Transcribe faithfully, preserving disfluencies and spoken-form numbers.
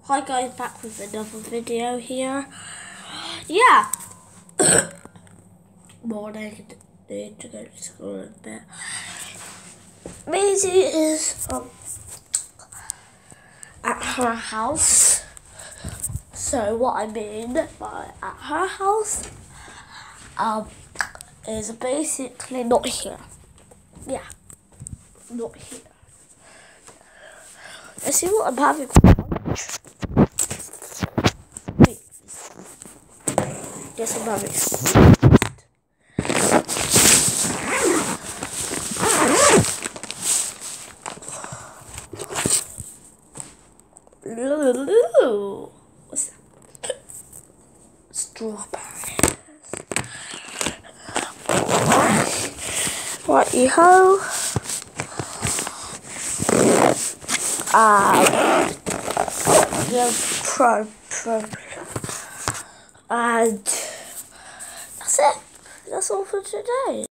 Hi guys, back with another video here. Yeah. Morning, need to go to school in a bit. Maisie is um, at her house. So what I mean by at her house um, is basically not here. Yeah, not here. Let's see what I'm having for lunch. Wait. Yes, I'm having Ooh, what's that? Strawberries. Righty-ho. Um, yeah, pro, pro. And that's it. That's all for today.